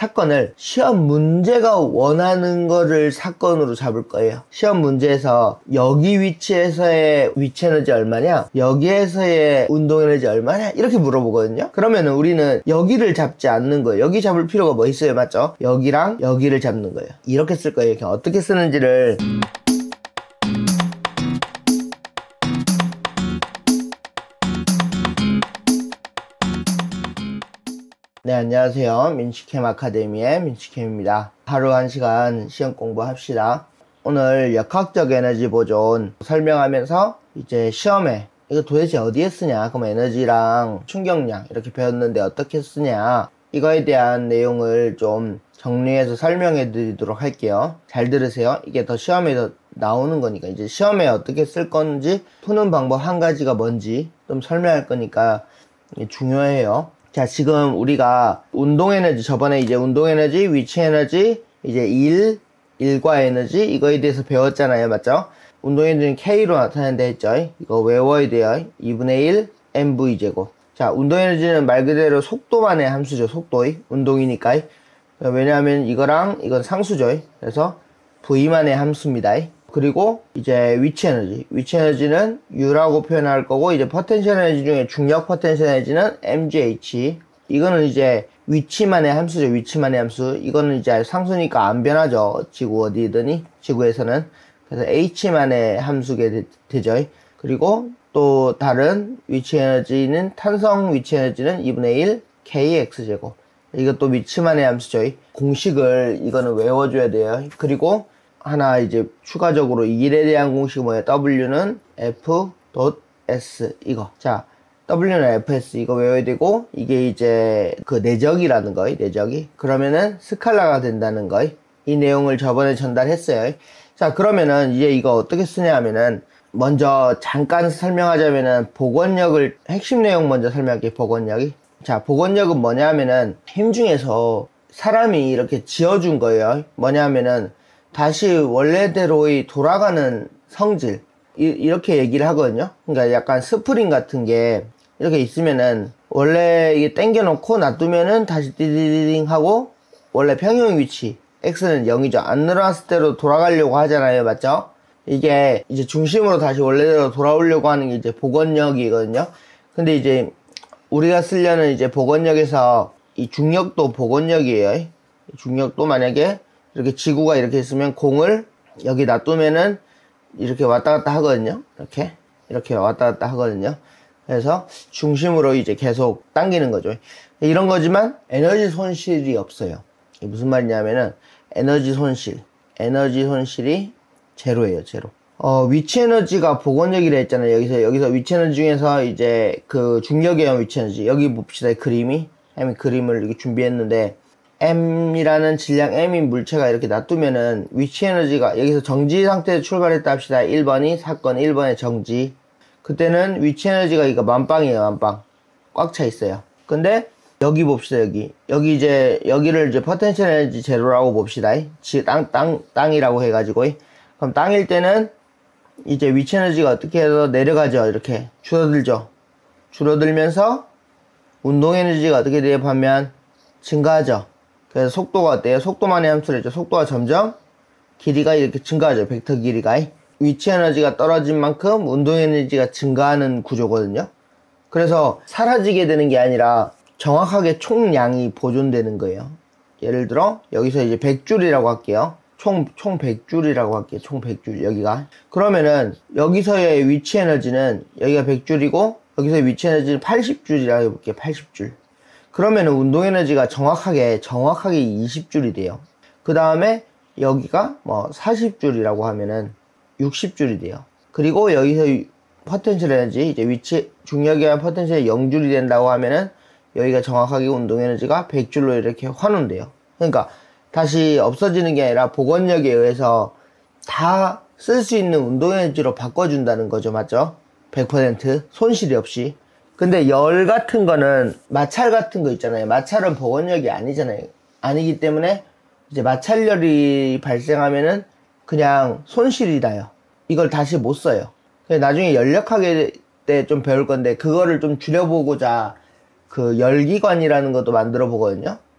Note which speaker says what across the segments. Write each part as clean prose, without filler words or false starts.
Speaker 1: 사건을 시험 문제가 원하는 거를 사건으로 잡을 거예요. 시험 문제에서 여기 위치에서의 위치 에너지 얼마냐, 여기에서의 운동 에너지 얼마냐, 이렇게 물어보거든요. 그러면은 우리는 여기를 잡지 않는 거예요. 여기 잡을 필요가 뭐 있어요, 맞죠? 여기랑 여기를 잡는 거예요. 이렇게 쓸 거예요. 그냥 어떻게 쓰는지를. 네, 안녕하세요. 민치캠 아카데미의 민치캠입니다. 하루 1시간 시험 공부합시다. 오늘 역학적 에너지 보존 설명하면서 이제 시험에 이거 도대체 어디에 쓰냐, 그럼 에너지랑 충격량 이렇게 배웠는데 어떻게 쓰냐, 이거에 대한 내용을 좀 정리해서 설명해 드리도록 할게요. 잘 들으세요. 이게 더 시험에서 나오는 거니까, 이제 시험에 어떻게 쓸 건지, 푸는 방법 한 가지가 뭔지 좀 설명할 거니까 이게 중요해요. 자, 지금 우리가 운동에너지, 저번에 이제 운동에너지, 위치에너지, 이제 일과 에너지, 이거에 대해서 배웠잖아요. 맞죠? 운동에너지는 K로 나타낸다 했죠? 이거 외워야 돼요. 2분의 1 mv제곱. 자, 운동에너지는 말 그대로 속도만의 함수죠. 속도의. 운동이니까. 왜냐하면 이거랑 이건 상수죠. 그래서 V만의 함수입니다. 그리고 이제 위치에너지는 U라고 표현할 거고, 이제 포텐셜 에너지 중에 중력 포텐셜 에너지는 mgh. 이거는 이제 위치만의 함수죠. 위치만의 함수. 이거는 이제 상수니까 안 변하죠. 지구 어디든지, 지구에서는. 그래서 h만의 함수게 되죠. 그리고 또 다른 위치에너지는, 탄성 위치에너지는 2분의 1 kx제곱. 이것도 위치만의 함수죠. 공식을 이거는 외워줘야 돼요. 그리고 하나 이제 추가적으로 이 일에 대한 공식이 뭐예요? W는 F.S 이거. 자, W는 Fs 이거 외워야 되고, 이게 이제 그 내적이라는 거예요. 내적이. 그러면은 스칼라가 된다는 거예요. 이 내용을 저번에 전달했어요. 자, 그러면은 이제 이거 어떻게 쓰냐 하면은, 먼저 잠깐 설명하자면은 복원력을, 핵심 내용 먼저 설명할게요. 복원력이. 자, 복원력은 뭐냐 하면은 힘 중에서 사람이 이렇게 지어준 거예요. 뭐냐 하면은 다시 원래대로의 돌아가는 성질, 이렇게 얘기를 하거든요. 그러니까 약간 스프링 같은 게 이렇게 있으면은 원래 이게 당겨놓고 놔두면은 다시 띠디딩 하고 원래 평형 위치 x는 0이죠. 안 늘어났을 대로 돌아가려고 하잖아요. 맞죠? 이게 이제 중심으로 다시 원래대로 돌아오려고 하는 게 이제 복원력이거든요. 근데 이제 우리가 쓰려는 이제 복원력에서 이 중력도 복원력이에요. 중력도 만약에 이렇게 지구가 이렇게 있으면 공을 여기 놔두면은 이렇게 왔다 갔다 하거든요. 이렇게 왔다 갔다 하거든요. 그래서 중심으로 이제 계속 당기는 거죠. 이런 거지만 에너지 손실이 없어요. 이게 무슨 말이냐면은 에너지 손실이 제로예요. 제로. 위치 에너지가 복원력이라 했잖아요. 여기서 위치 에너지 중에서 이제 그 중력의 위치 에너지, 여기 봅시다. 그림을 이렇게 준비했는데, M이라는 질량 M인 물체가 이렇게 놔두면은 위치 에너지가, 여기서 정지 상태에서 출발했다 합시다. 1번이 사건 1번의 정지. 그때는 위치 에너지가 이거 만빵이에요. 만빵. 꽉 차 있어요. 근데 여기 봅시다. 여기를 이제 포텐셜 에너지 제로라고 봅시다. 땅이라고 해가지고. 그럼 땅일 때는 이제 위치 에너지가 어떻게 해서 내려가죠. 이렇게 줄어들죠. 줄어들면서 운동 에너지가 어떻게 돼요? 하면 증가하죠. 그래서 속도가 어때요? 속도만의 함수를 했죠. 속도가 점점 길이가 이렇게 증가하죠. 벡터 길이가. 위치 에너지가 떨어진 만큼 운동 에너지가 증가하는 구조거든요. 그래서 사라지게 되는 게 아니라 정확하게 총량이 보존되는 거예요. 예를 들어 여기서 이제 100줄이라고 할게요. 총 100줄이라고 할게요. 총 100줄, 여기가. 그러면은 여기서의 위치 에너지는 여기가 100줄이고 여기서의 위치 에너지는 80줄이라고 해볼게요. 80줄. 그러면은 운동 에너지가 정확하게 20줄이 돼요. 그 다음에 여기가 뭐 40줄이라고 하면은 60줄이 돼요. 그리고 여기서 포텐셜 에너지, 이제 위치 중력의 포텐셜이 0줄이 된다고 하면은 여기가 정확하게 운동 에너지가 100줄로 이렇게 환원돼요. 그러니까 다시 없어지는 게 아니라 복원력에 의해서 다 쓸 수 있는 운동 에너지로 바꿔준다는 거죠. 맞죠? 100% 손실이 없이. 근데 열 같은 거는, 마찰 같은 거 있잖아요. 마찰은 복원력이 아니잖아요. 아니기 때문에 이제 마찰열이 발생하면은 그냥 손실이 나요. 이걸 다시 못 써요. 나중에 열역학에 때 좀 배울 건데, 그거를 좀 줄여보고자 그 열기관이라는 것도 만들어 보거든요.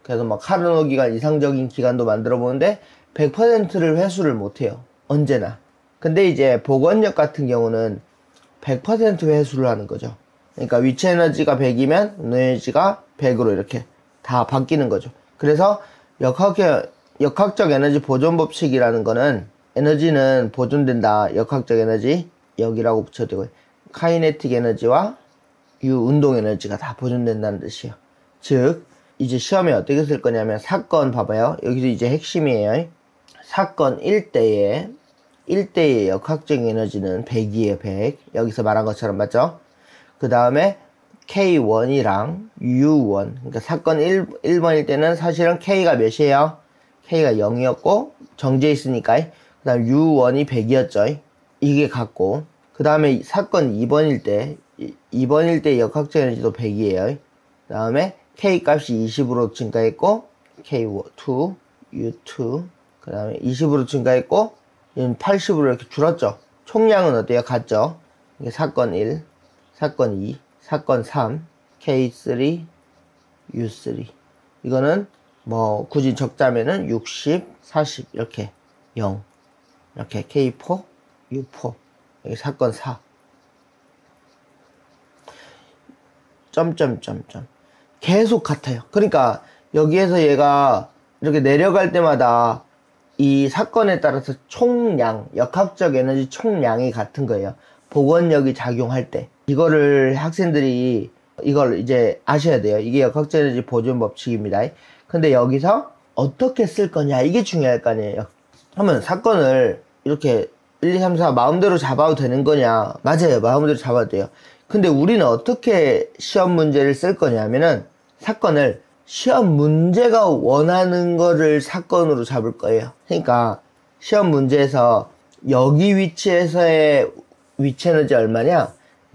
Speaker 1: 그래서 막 카르노 기간 이상적인 기간도 만들어 보는데 100%를 회수를 못해요. 언제나. 근데 이제 복원력 같은 경우는 100% 회수를 하는 거죠. 그러니까 위치 에너지가 100이면 운동 에너지가 100으로 이렇게 다 바뀌는 거죠. 그래서 역학적 에너지 보존 법칙이라는 거는 에너지는 보존된다. 역학적 에너지 여기라고 붙여도 되고요. 카이네틱 에너지와 운동 에너지가 다 보존된다는 뜻이에요. 즉 이제 시험에 어떻게 쓸 거냐면 사건 봐봐요. 여기서 이제 핵심이에요. 사건 1대의 역학적 에너지는 100이에요. 100. 여기서 말한 것처럼 맞죠? 그 다음에 K1이랑 U1, 그러니까 사건 1번일 때는 사실은 K가 몇이에요? K가 0이었고 정지해 있으니까 그 다음 U1이 100이었죠. 이게 같고 그 다음에 사건 2번일 때 역학적 에너지도 100이에요. 그 다음에 K 값이 20으로 증가했고 K2, U2 그 다음에 20으로 증가했고 80으로 이렇게 줄었죠. 총량은 어때요? 같죠? 이게 사건 1, 사건 2, 사건 3, K3, U3 이거는 뭐 굳이 적자면은 60, 40 이렇게 0 이렇게 K4, U4 여기 사건 4 점점점점 계속 같아요. 그러니까 여기에서 얘가 이렇게 내려갈 때마다 이 사건에 따라서 총량, 역학적 에너지 총량이 같은 거예요. 복원력이 작용할 때. 이거를 학생들이 이걸 이제 아셔야 돼요. 이게 역학적 에너지 보존 법칙입니다. 근데 여기서 어떻게 쓸 거냐 이게 중요할 거 아니에요. 그러면 사건을 이렇게 1, 2, 3, 4 마음대로 잡아도 되는 거냐? 맞아요. 마음대로 잡아도 돼요. 근데 우리는 어떻게 시험 문제를 쓸 거냐면은 사건을 시험 문제가 원하는 거를 사건으로 잡을 거예요. 그러니까 시험 문제에서 여기 위치에서의 위치 에너지 얼마냐?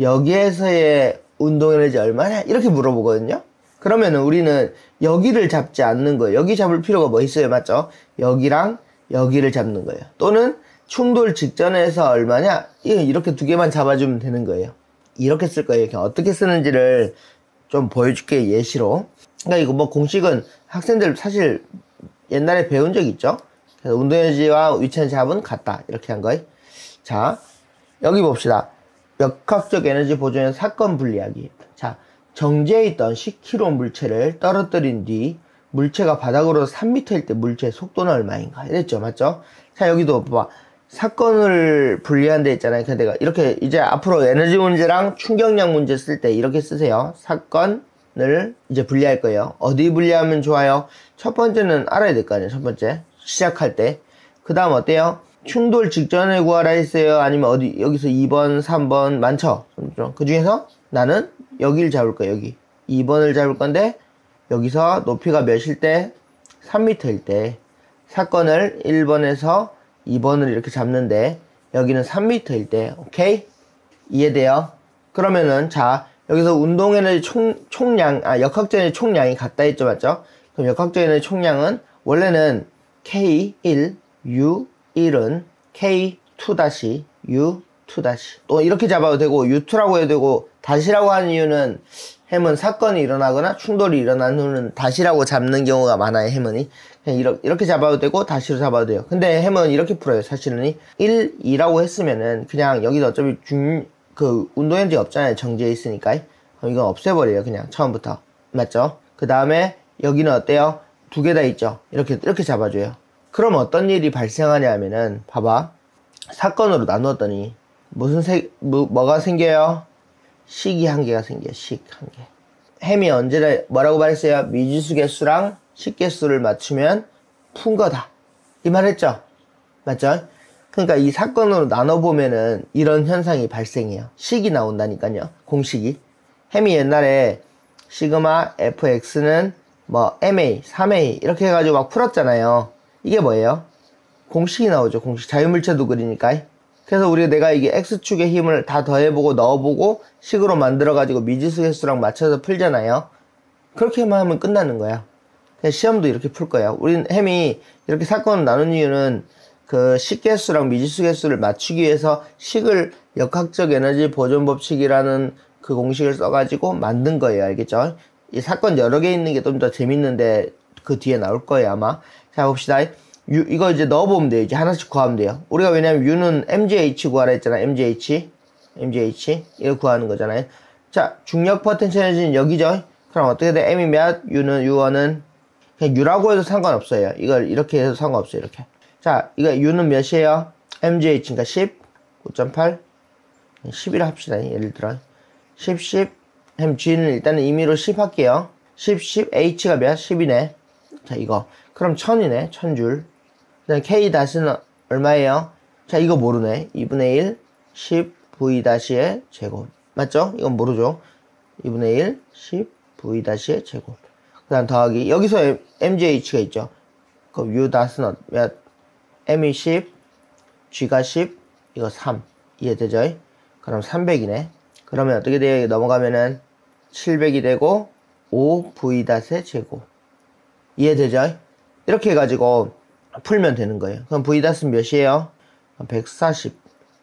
Speaker 1: 여기에서의 운동 에너지 얼마냐? 이렇게 물어보거든요. 그러면은 우리는 여기를 잡지 않는 거예요. 여기 잡을 필요가 뭐 있어요? 맞죠? 여기랑 여기를 잡는 거예요. 또는 충돌 직전에서 얼마냐? 이렇게 두 개만 잡아주면 되는 거예요. 이렇게 쓸 거예요. 어떻게 쓰는지를 좀 보여줄게요. 예시로. 그러니까 이거 뭐 공식은 학생들 사실 옛날에 배운 적 있죠? 그래서 운동에너지와 위치에너지 합은 같다. 이렇게 한 거예요. 자, 여기 봅시다. 역학적 에너지 보존의 사건 분리하기. 자, 정지해 있던 10kg 물체를 떨어뜨린 뒤 물체가 바닥으로 3m일 때 물체의 속도는 얼마인가? 이랬죠. 맞죠? 자, 여기도 봐봐. 사건을 분리한 데 있잖아요. 근데 내가 이렇게 이제 앞으로 에너지 문제랑 충격량 문제 쓸 때 이렇게 쓰세요. 사건을 이제 분리할 거예요. 어디 분리하면 좋아요? 첫 번째는 알아야 될 거 아니에요. 첫 번째. 시작할 때. 그 다음 어때요? 충돌 직전에 구하라 했어요? 아니면 어디, 여기서 2번, 3번 많죠? 그 중에서 나는 여기를 잡을 거예요. 여기. 2번을 잡을 건데, 여기서 높이가 몇일 때? 3m일 때. 사건을 1번에서 2번을 이렇게 잡는데, 여기는 3m일 때. 오케이? 이해돼요? 그러면은, 자, 여기서 운동에너지 총량, 역학적 에너지 총량이 같다 했죠? 맞죠? 그럼 역학적 에너지 총량은, 원래는 K1, U1은 K2-U2- 또 이렇게 잡아도 되고 U2라고 해도 되고 다시라고 하는 이유는 해문 사건이 일어나거나 충돌이 일어난 후는 다시라고 잡는 경우가 많아요. 해문이 그냥 이렇게 잡아도 되고 다시로 잡아도 돼요. 근데 해문은 이렇게 풀어요. 사실은 1, 2라고 했으면은 그냥 여기도 어차피 운동에너지 없잖아요. 정지해 있으니까 그럼 이건 없애버려요. 그냥 처음부터. 맞죠? 그 다음에 여기는 어때요? 두 개 다 있죠? 이렇게 잡아줘요. 그럼 어떤 일이 발생하냐면은 봐봐. 사건으로 나누었더니 뭐가 생겨요? 식이 한 개가 생겨요. 식 한 개. 햄이 언제나 뭐라고 말했어요? 미지수 개수랑 식 개수를 맞추면 푼 거다. 이 말 했죠? 맞죠? 그러니까 이 사건으로 나눠보면은 이런 현상이 발생해요. 식이 나온다니까요. 공식이. 햄이 옛날에 시그마 fx는 뭐 ma, 3a 이렇게 해가지고 막 풀었잖아요. 이게 뭐예요? 공식이 나오죠. 공식. 자유물체도 그리니까. 그래서 내가 이게 x축의 힘을 다 더해보고 넣어보고 식으로 만들어가지고 미지수 개수랑 맞춰서 풀잖아요. 그렇게만 하면 끝나는 거야. 그냥 시험도 이렇게 풀 거야. 우린 햄이 이렇게 사건을 나눈 이유는 그 식개수랑 미지수 개수를 맞추기 위해서 식을 역학적 에너지 보존 법칙이라는 그 공식을 써가지고 만든 거예요. 알겠죠? 이 사건 여러 개 있는 게 좀 더 재밌는데 그 뒤에 나올 거예요, 아마. 자, 봅시다. 이거 이제 넣어보면 돼요. 이제 하나씩 구하면 돼요. 우리가 왜냐면 U는 MGH 구하라 했잖아. MGH. 이거 구하는 거잖아요. 자, 중력 포텐셜 에너지는 여기죠. 그럼 어떻게 돼? M이 몇? U1은 그냥 U라고 해도 상관없어요. 이걸 이렇게 해도 상관없어요. 이렇게. 자, 이거 U는 몇이에요? MGH니까 10, 5.8, 11을 합시다. 예를 들어 10, 그럼 G는 일단은 임의로 10 할게요. 10, H가 몇? 10이네. 자, 이거. 그럼 1000이네. 1000줄. 그 다음 K 다시는 얼마예요? 자, 이거 모르네. 2분의 1, 10 V-의 제곱. 맞죠? 이건 모르죠. 2분의 1, 10 V-의 제곱. 그 다음 더하기. 여기서 MGH가 있죠. 그럼 U 다시는 몇? M이 10, G가 10, 이거 3. 이해되죠? 그럼 300이네. 그러면 어떻게 돼요? 넘어가면은 700이 되고 5V-의 제곱. 이해되죠? 이렇게 해가지고 풀면 되는 거예요. 그럼 V-는 몇이에요? 140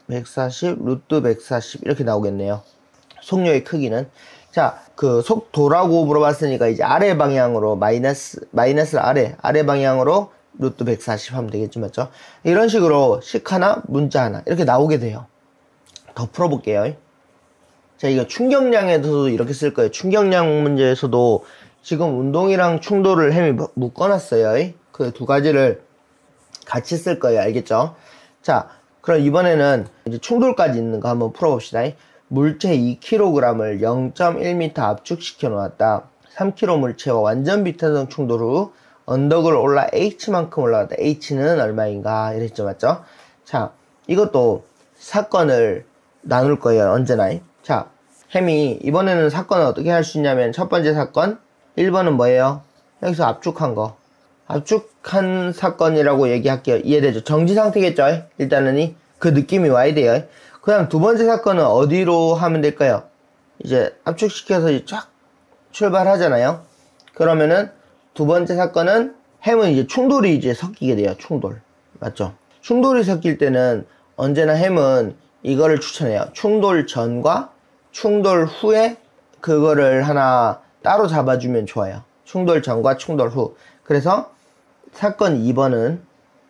Speaker 1: 루트 140 이렇게 나오겠네요. 속력의 크기는. 자, 그 속도라고 물어봤으니까 이제 아래 방향으로 마이너스를 아래 방향으로 루트 140 하면 되겠죠, 맞죠? 이런 식으로 식 하나, 문자 하나 이렇게 나오게 돼요. 더 풀어볼게요. 자, 이거 충격량에서도 이렇게 쓸 거예요. 충격량 문제에서도 지금 운동이랑 충돌을 햄이 묶어놨어요. 그 두 가지를 같이 쓸 거예요. 알겠죠? 자, 그럼 이번에는 이제 충돌까지 있는 거 한번 풀어봅시다. 물체 2kg을 0.1m 압축시켜 놓았다. 3kg 물체와 완전 비탄성 충돌 후 언덕을 올라 H만큼 올라갔다. H는 얼마인가? 이랬죠. 맞죠? 자, 이것도 사건을 나눌 거예요. 언제나. 자, 햄이 이번에는 사건을 어떻게 할 수 있냐면 첫 번째 사건 1번은 뭐예요? 여기서 압축한 거. 압축한 사건이라고 얘기할게요. 이해되죠? 정지 상태겠죠? 일단은 그 느낌이 와야 돼요. 그 다음 두 번째 사건은 어디로 하면 될까요? 이제 압축시켜서 이제 쫙 출발하잖아요. 그러면은 두 번째 사건은 햄은 이제 충돌이 이제 섞이게 돼요. 충돌. 맞죠? 충돌이 섞일 때는 언제나 햄은 이거를 추천해요. 충돌 전과 충돌 후에 그거를 하나 따로 잡아주면 좋아요. 충돌 전과 충돌 후. 그래서 사건 2번은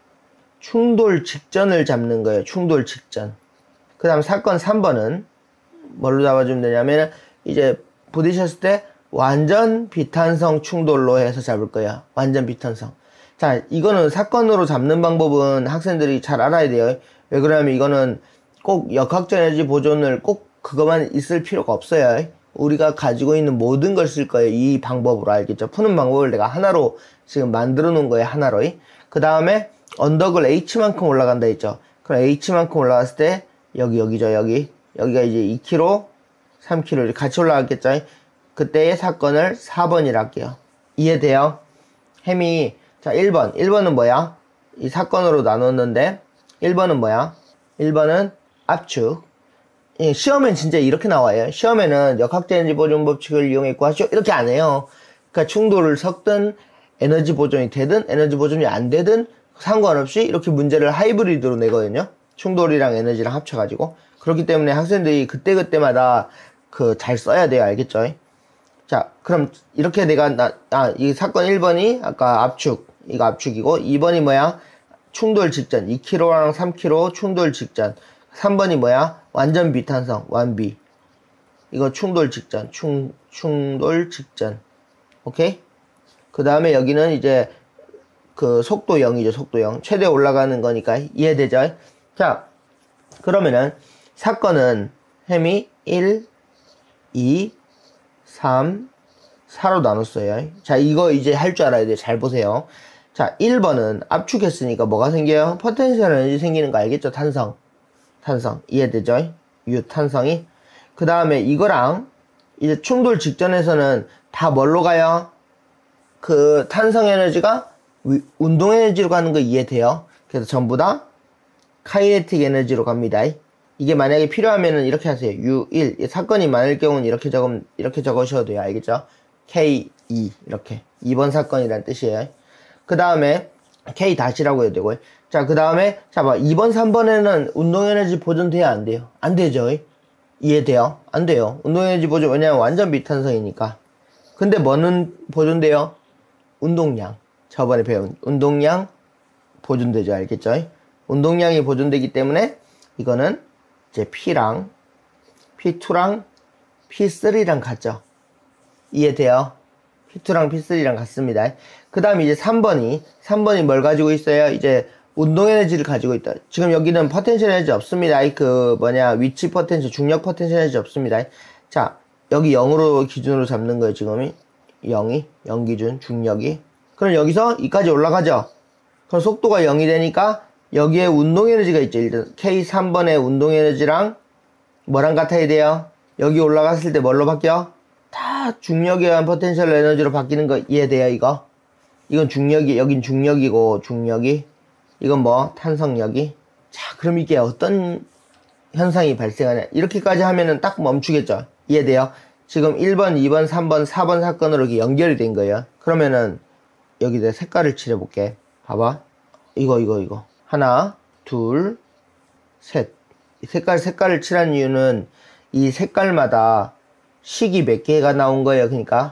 Speaker 1: 충돌 직전을 잡는 거예요. 충돌 직전. 그 다음 사건 3번은 뭘로 잡아주면 되냐면 이제 부딪혔을 때 완전 비탄성 충돌로 해서 잡을 거예요. 완전 비탄성. 자, 이거는 사건으로 잡는 방법은 학생들이 잘 알아야 돼요. 왜 그러냐면 이거는 꼭 역학적 에너지 보존을 꼭 그것만 있을 필요가 없어요. 우리가 가지고 있는 모든 걸 쓸 거예요. 이 방법으로. 알겠죠? 푸는 방법을 내가 하나로 지금 만들어 놓은 거예요. 하나로. 그 다음에 언덕을 H만큼 올라간다 했죠. 그럼 H만큼 올라갔을 때 여기죠. 여기가 이제 2km, 3km 같이 올라갔겠죠. 그때의 사건을 4번이라 할게요. 이해돼요? 햄이 자 1번은 뭐야? 이 사건으로 나눴는데 1번은 뭐야? 1번은 압축. 시험엔 진짜 이렇게 나와요. 시험에는 역학적 에너지 보존 법칙을 이용해 구하시오 이렇게 안 해요. 그러니까 충돌을 섞든 에너지 보존이 되든 에너지 보존이 안 되든 상관없이 이렇게 문제를 하이브리드로 내거든요. 충돌이랑 에너지랑 합쳐가지고. 그렇기 때문에 학생들이 그때그때마다 잘 써야 돼요. 알겠죠? 자, 그럼 이렇게 내가 이 사건 1번이 아까 압축, 이거 압축이고 2번이 뭐야? 충돌 직전. 2kg랑 3kg 충돌 직전. 3번이 뭐야? 완전 비탄성, 완비. 이거 충돌 직전, 충돌 직전. 오케이? 그 다음에 여기는 이제 그 속도 0이죠, 속도 0. 최대 올라가는 거니까 이해되죠? 자, 그러면은 사건은 햄이 1, 2, 3, 4로 나눴어요. 자, 이거 이제 할 줄 알아야 돼요. 잘 보세요. 자, 1번은 압축했으니까 뭐가 생겨요? 포텐셜 에너지 생기는 거 알겠죠? 탄성. 이해되죠? 탄성이. 그 다음에 이거랑 이제 충돌 직전에서는 다 뭘로 가요? 그 탄성 에너지가 운동 에너지로 가는 거 이해돼요? 그래서 전부 다 카이네틱 에너지로 갑니다. 이게 만약에 필요하면은 이렇게 하세요. U1. 사건이 많을 경우는 이렇게 적으셔도 돼요. 알겠죠? K2. 이렇게. 2번 사건이란 뜻이에요. 그 다음에 K 다시라고 해도 되고요. 자, 그 다음에, 자, 봐. 2번, 3번에는 운동에너지 보존돼야 안 돼요. 안 되죠? 이해돼요? 안 돼요. 운동에너지 보존, 왜냐면 완전 비탄성이니까. 근데 뭐는 보존돼요? 운동량. 저번에 배운 운동량 보존되죠. 알겠죠? 운동량이 보존되기 때문에 이거는 이제 P랑 P2랑 P3랑 같죠. 이해돼요? P2랑 P3랑 같습니다. 그 다음에 이제 3번이 뭘 가지고 있어요? 이제 운동 에너지를 가지고 있다. 지금 여기는 포텐셜 에너지 없습니다. 위치 포텐셜, 중력 포텐셜 에너지 없습니다. 자, 여기 0으로 기준으로 잡는 거예요, 지금이. 0 기준, 중력이. 그럼 여기서 이까지 올라가죠? 그럼 속도가 0이 되니까 여기에 운동 에너지가 있죠. 일단 K3번의 운동 에너지랑 뭐랑 같아야 돼요? 여기 올라갔을 때 뭘로 바뀌어? 다 중력에 의한 포텐셜 에너지로 바뀌는 거 이해돼요, 이거? 이건 여긴 중력이고, 이건 뭐, 탄성력이. 자, 그럼 이게 어떤 현상이 발생하냐. 이렇게까지 하면은 딱 멈추겠죠. 이해돼요? 지금 1번, 2번, 3번, 4번 사건으로 이렇게 연결이 된 거예요. 그러면은, 여기다 색깔을 칠해볼게. 봐봐. 이거. 하나, 둘, 셋. 색깔을 칠한 이유는 이 색깔마다 식이 몇 개가 나온 거예요. 그러니까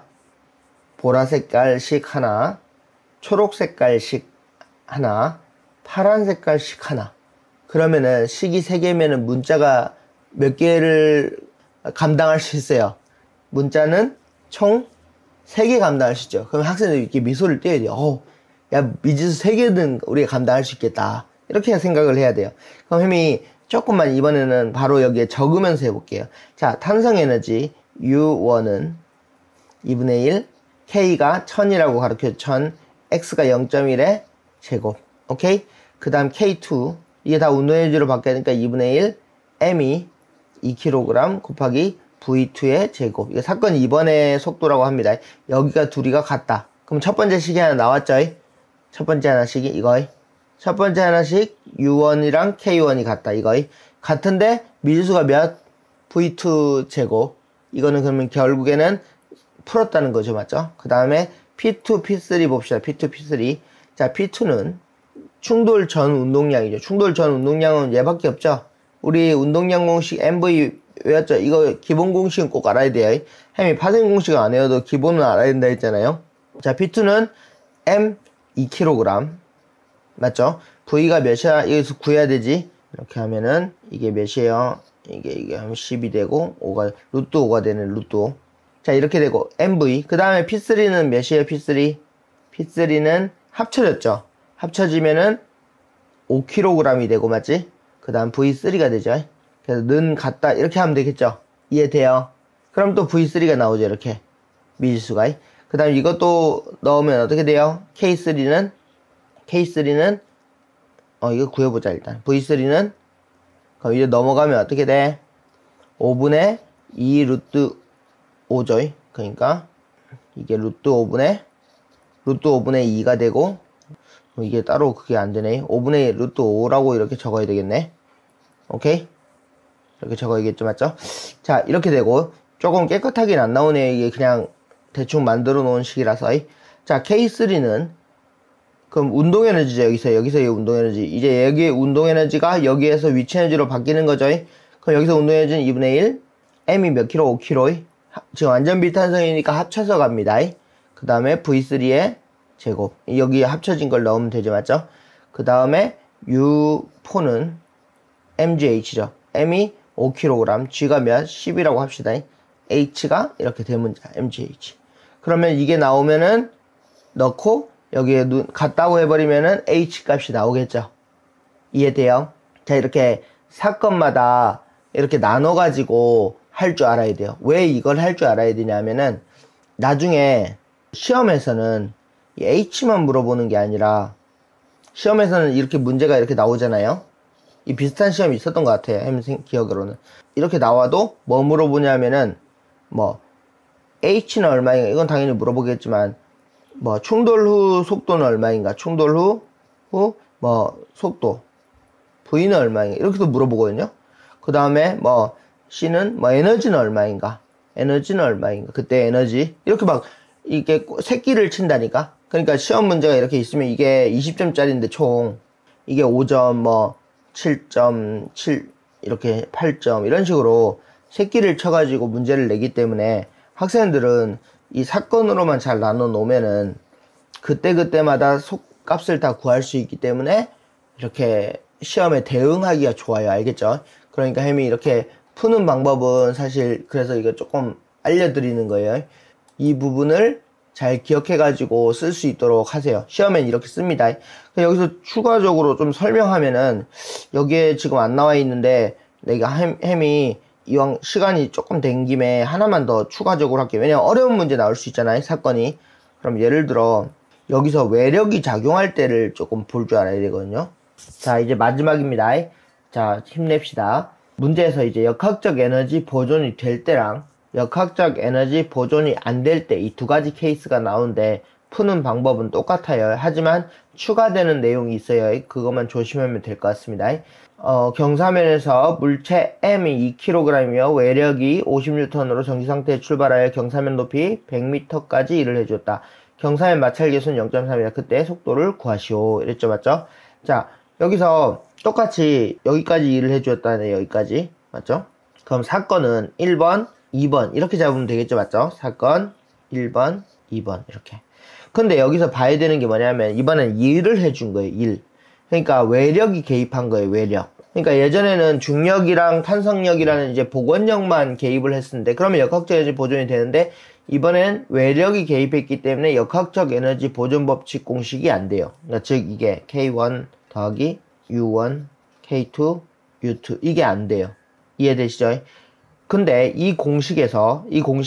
Speaker 1: 보라색깔식 하나, 초록색깔식 하나, 파란 색깔식 하나. 그러면은 식이 3개면은 문자가 몇 개를 감당할 수 있어요? 문자는 총 3개 감당할 수 있죠. 그럼 학생들이 이렇게 미소를 띄어야 돼요. 야, 미지수 3개는 우리가 감당할 수 있겠다. 이렇게 생각을 해야 돼요. 그럼 햄이 조금만 이번에는 바로 여기에 적으면서 해볼게요. 자, 탄성에너지 U1은 2분의 1, K가 1000이라고 가르쳐 1000, X가 0.1의 제곱. 오케이? 그 다음 K2, 이게 다 운동에너지로 바뀌어야 되니까 2분의 1, M이 2kg 곱하기 V2의 제곱. 이거 사건 2번의 속도라고 합니다. 여기가 둘이가 같다. 그럼 첫 번째 식이 하나 나왔죠? 첫 번째 하나씩이 이거이. 첫 번째 하나씩 U1이랑 K1이 같다. 이거이. 같은데 미지수가 몇? V2 제곱. 이거는 그러면 결국에는 풀었다는 거죠. 맞죠? 그 다음에 P2, P3 봅시다. P2, P3. 자, P2는 충돌 전 운동량이죠. 충돌 전 운동량은 얘밖에 없죠. 우리 운동량 공식 MV 외웠죠? 이거 기본 공식은 꼭 알아야 돼요. 햄이 파생 공식을 안 외워도 기본은 알아야 된다 했잖아요. 자, P2는 M 2kg. 맞죠? V가 몇이야? 여기서 구해야 되지? 이렇게 하면은 이게 몇이에요? 이게 하면 10이 되고 5가 루트 5가 되는 루트 5. 자, 이렇게 되고 MV. 그 다음에 P3는 몇이에요? P3는 합쳐졌죠? 합쳐지면은 5kg이 되고 맞지? 그 다음 V3가 되죠. 그래서 는 같다 이렇게 하면 되겠죠. 이해돼요? 그럼 또 V3가 나오죠. 이렇게 미지수가. 그 다음 이것도 넣으면 어떻게 돼요? K3는 이거 구해보자. 일단 V3는 그럼 이제 넘어가면 어떻게 돼? 5분의 2 루트 5죠. 그러니까 이게 루트 5분의 2가 되고, 이게 따로 그게 안 되네. 5분의 루트 5라고 이렇게 적어야 되겠네. 오케이? 이렇게 적어야겠죠. 맞죠? 자, 이렇게 되고, 조금 깨끗하긴 안 나오네. 이게 그냥 대충 만들어 놓은 식이라서. 자, K3는, 그럼 운동 에너지죠. 여기서 이 운동 에너지. 이제 여기의 운동 에너지가 여기에서 위치 에너지로 바뀌는 거죠. 그럼 여기서 운동 에너지는 2분의 1, M이 몇 킬로? 5kg. 지금 완전 비탄성이니까 합쳐서 갑니다. 그 다음에 V3의 제곱. 여기 합쳐진 걸 넣으면 되죠. 맞죠? 그 다음에 U4는 MGH죠. M이 5kg, G가 몇? 10이라고 합시다. H가 이렇게 대문자, MGH. 그러면 이게 나오면은 넣고 여기에 같다고 해버리면은 H 값이 나오겠죠. 이해돼요? 자, 이렇게 사건마다 이렇게 나눠가지고 할 줄 알아야 돼요. 왜 이걸 할 줄 알아야 되냐면은 나중에 시험에서는 이 H만 물어보는 게 아니라 시험에서는 이렇게 문제가 이렇게 나오잖아요. 이 비슷한 시험이 있었던 것 같아요. 기억으로는. 이렇게 나와도 뭐 물어보냐면은 뭐 H는 얼마인가? 이건 당연히 물어보겠지만 뭐 충돌 후 속도는 얼마인가? 충돌 후 뭐 속도 V는 얼마인가? 이렇게도 물어보거든요. 그 다음에 뭐 C는 뭐 에너지는 얼마인가? 에너지는 얼마인가? 그때 에너지 이렇게 막 이게 새끼를 친다니까. 그러니까 시험 문제가 이렇게 있으면 이게 20점짜리인데 총 이게 5점 뭐 7.7 이렇게 8점 이런 식으로 새끼를 쳐가지고 문제를 내기 때문에 학생들은 이 사건으로만 잘 나눠 놓으면은 그때그때마다 속값을 다 구할 수 있기 때문에 이렇게 시험에 대응하기가 좋아요. 알겠죠? 그러니까 햄이 이렇게 푸는 방법은 사실 그래서 이거 조금 알려드리는 거예요. 이 부분을 잘 기억해가지고 쓸 수 있도록 하세요. 시험엔 이렇게 씁니다. 여기서 추가적으로 좀 설명하면은 여기에 지금 안 나와 있는데 내가 햄이 이왕 시간이 조금 된 김에 하나만 더 추가적으로 할게요. 왜냐면 어려운 문제 나올 수 있잖아요. 사건이. 그럼 예를 들어 여기서 외력이 작용할 때를 조금 볼 줄 알아야 되거든요. 자, 이제 마지막입니다. 자, 힘냅시다. 문제에서 이제 역학적 에너지 보존이 될 때랑 역학적 에너지 보존이 안 될 때 이 두 가지 케이스가 나오는데 푸는 방법은 똑같아요. 하지만 추가되는 내용이 있어요. 그것만 조심하면 될 것 같습니다. 경사면에서 물체 M이 2kg이며 외력이 50N으로 정지상태에 출발하여 경사면 높이 100m까지 일을 해주었다. 경사면 마찰 계수는 0.3이다. 그때 속도를 구하시오. 이랬죠, 맞죠? 자, 여기서 똑같이 여기까지 일을 해주었다네. 여기까지 맞죠? 그럼 사건은 1번 2번 이렇게 잡으면 되겠죠, 맞죠? 사건 1번 2번 이렇게. 근데 여기서 봐야 되는 게 뭐냐면 이번엔 일을 해준 거예요. 일. 그러니까 외력이 개입한 거예요. 외력. 그러니까 예전에는 중력이랑 탄성력이라는 이제 복원력만 개입을 했었는데 그러면 역학적 에너지 보존이 되는데 이번엔 외력이 개입했기 때문에 역학적 에너지 보존 법칙 공식이 안 돼요. 그러니까 즉 이게 K1 더하기 U1 K2 U2 이게 안 돼요. 이해되시죠? 근데 이 공식에서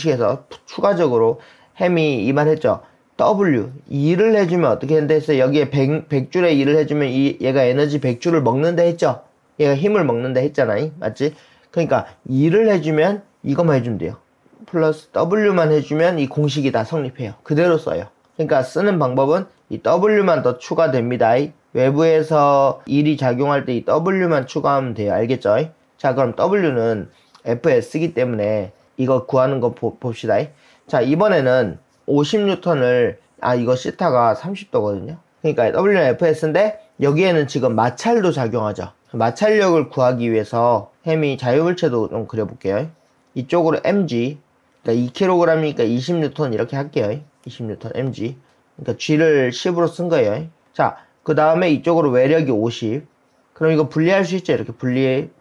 Speaker 1: 추가적으로 햄이 이 말 했죠. W 2를 해주면 어떻게 된다 했어요? 여기에 100줄의 2를 해주면 얘가 에너지 100줄을 먹는다 했죠? 얘가 힘을 먹는다 했잖아요. 맞지? 그러니까 2를 해주면 이것만 해주면 돼요. 플러스 W만 해주면 이 공식이 다 성립해요. 그대로 써요. 그러니까 쓰는 방법은 이 W만 더 추가됩니다. 외부에서 1이 작용할 때 이 W만 추가하면 돼요. 알겠죠? 자, 그럼 W는 FS이기 때문에 이거 구하는 거 봅시다. 자, 이번에는 50N을 이거 시타가 30도거든요. 그러니까 W는 FS인데 여기에는 지금 마찰도 작용하죠. 마찰력을 구하기 위해서 햄이 자유물체도 좀 그려볼게요. 이쪽으로 mg, 그러니까 2kg이니까 20N 이렇게 할게요. 20N mg. 그러니까 g를 10으로 쓴 거예요. 자, 그 다음에 이쪽으로 외력이 50. 그럼 이거 분리할 수 있죠. 이렇게 분리.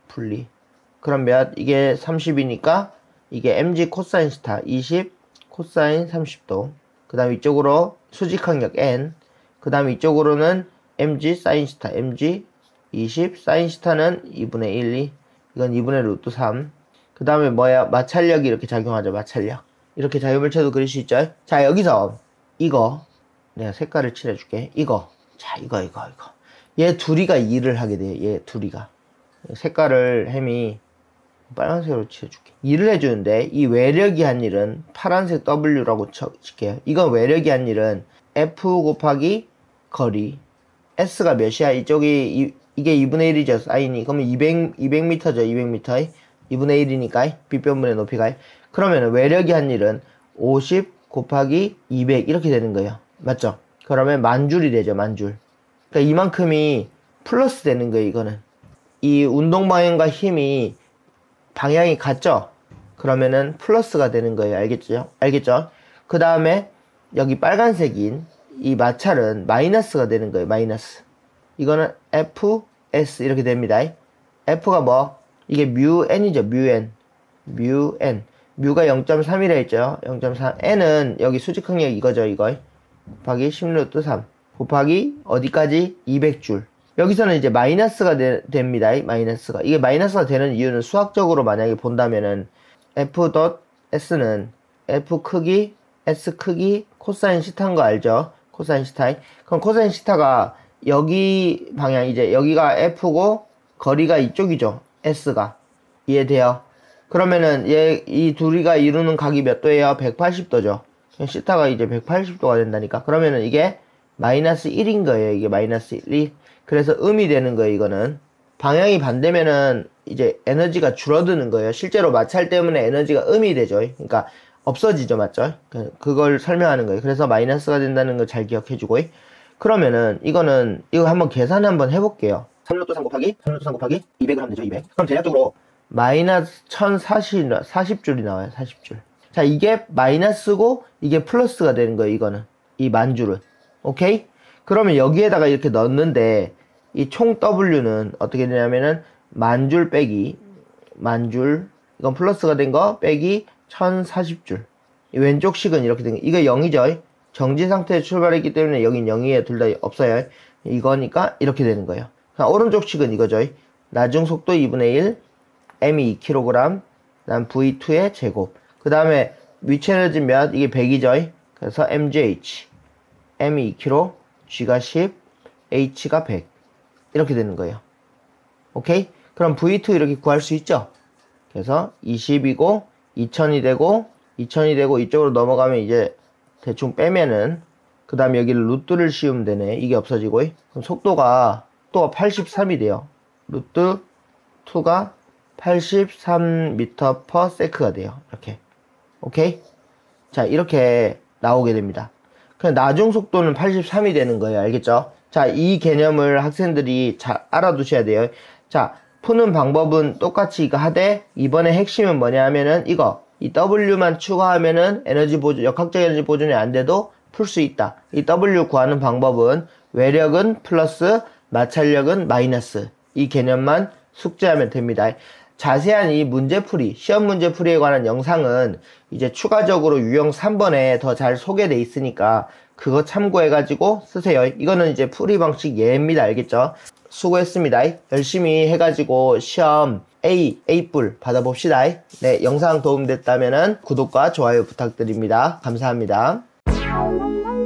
Speaker 1: 그러면 이게 30이니까 이게 mg 코사인 시타 20 코사인 30도. 그 다음 이쪽으로 수직항력 n. 그 다음 이쪽으로는 mg 사인 시타 mg 20 사인 시타는 2분의 1, 2. 이건 2분의 루트 3. 그 다음에 마찰력이 이렇게 작용하죠. 마찰력. 이렇게 자유물체도 그릴 수 있죠. 자, 여기서 이거 내가 색깔을 칠해줄게. 자, 이거 얘 둘이가 일을 하게 돼요. 얘 둘이가 색깔을 햄이 빨간색으로 칠해줄게. 일을 해주는데 이 외력이 한 일은 파란색 W라고 칠게요. 이건 외력이 한 일은 F 곱하기 거리 S가 몇이야? 이쪽이 이게 2분의 1이죠. 사인이. 그러면 200m죠. 200m 2분의 1이니까 빗변분의 높이가. 그러면 외력이 한 일은 50 곱하기 200 이렇게 되는 거예요. 맞죠? 그러면 만줄이 되죠. 만줄. 그러니까 이만큼이 플러스 되는 거예요. 이거는 이 운동 방향과 힘이 방향이 같죠? 그러면은 플러스가 되는 거예요. 알겠죠? 그 다음에 여기 빨간색인 이 마찰은 마이너스가 되는 거예요. 마이너스. 이거는 FS 이렇게 됩니다. F가 뭐? 이게 μn이죠. μn. 뮤가 0.3이라 했죠. 0.3. n은 여기 수직항력 이거죠. 이거. 곱하기 10루트 3. 곱하기 어디까지? 200줄. 여기서는 이제 마이너스가 됩니다. 마이너스가. 이게 마이너스가 되는 이유는 수학적으로 만약에 본다면은 F.S는 F 크기, S 크기, 코사인 시타인 거 알죠? 코사인 시타. 그럼 코사인 시타가 여기 방향, 이제 여기가 F고 거리가 이쪽이죠. S가. 이해돼요? 그러면은 이 둘이가 이루는 각이 몇 도예요? 180도죠. 시타가 이제 180도가 된다니까. 그러면은 이게 마이너스 1인 거예요. 이게 마이너스 1이. 그래서 음이 되는 거예요. 이거는 방향이 반대면은 이제 에너지가 줄어드는 거예요. 실제로 마찰 때문에 에너지가 음이 되죠. 그러니까 없어지죠. 맞죠? 그걸 설명하는 거예요. 그래서 마이너스가 된다는 걸 잘 기억해주고. 그러면은 이거 한번 계산 한번 해볼게요. 3루트 3 곱하기 200을 하면 되죠. 200. 그럼 대략적으로 마이너스 1040줄이 나와요. 40줄. 자, 이게 마이너스고 이게 플러스가 되는 거예요. 이거는 이 만줄은. 오케이? 그러면 여기에다가 이렇게 넣는데 이 총 W는 어떻게 되냐면은 만줄 빼기 만줄 이건 플러스가 된 거 빼기 1040줄. 이 왼쪽 식은 이렇게 된 거. 이거 0이죠. 정지 상태에 출발했기 때문에 여긴 0이에요. 둘 다 없어요. 이거니까 이렇게 되는 거예요. 오른쪽 식은 이거죠. 나중 속도 2분의 1 m이 2kg 그다음 v2의 제곱. 그 다음에 위치 에너지 몇? 이게 100이죠. 그래서 mgh m이 2kg g가 10 h가 100 이렇게 되는 거예요. 오케이? 그럼 v2 이렇게 구할 수 있죠. 그래서 20이고 2000이 되고 이쪽으로 넘어가면 이제 대충 빼면은 그 다음에 여기를 루트를 씌우면 되네. 이게 없어지고 그럼 속도가 83이 돼요. 루트 2가 83m/s가 돼요. 이렇게. 오케이? 자, 이렇게 나오게 됩니다. 그냥 나중 속도는 83이 되는 거예요. 알겠죠? 자, 이 개념을 학생들이 잘 알아두셔야 돼요. 자, 푸는 방법은 똑같이 이거 하되, 이번에 핵심은 뭐냐 하면은 이거, 이 W만 추가하면은 에너지 보존, 역학적 에너지 보존이 안 돼도 풀 수 있다. 이 W 구하는 방법은 외력은 플러스, 마찰력은 마이너스. 이 개념만 숙지하면 됩니다. 자세한 이 문제풀이, 시험 문제풀이에 관한 영상은 이제 추가적으로 유형 3번에 더 잘 소개되어 있으니까 그거 참고해가지고 쓰세요. 이거는 이제 풀이 방식 예입니다. 알겠죠? 수고했습니다. 열심히 해가지고 시험 A뿔 받아봅시다. 네, 영상 도움됐다면 구독과 좋아요 부탁드립니다. 감사합니다.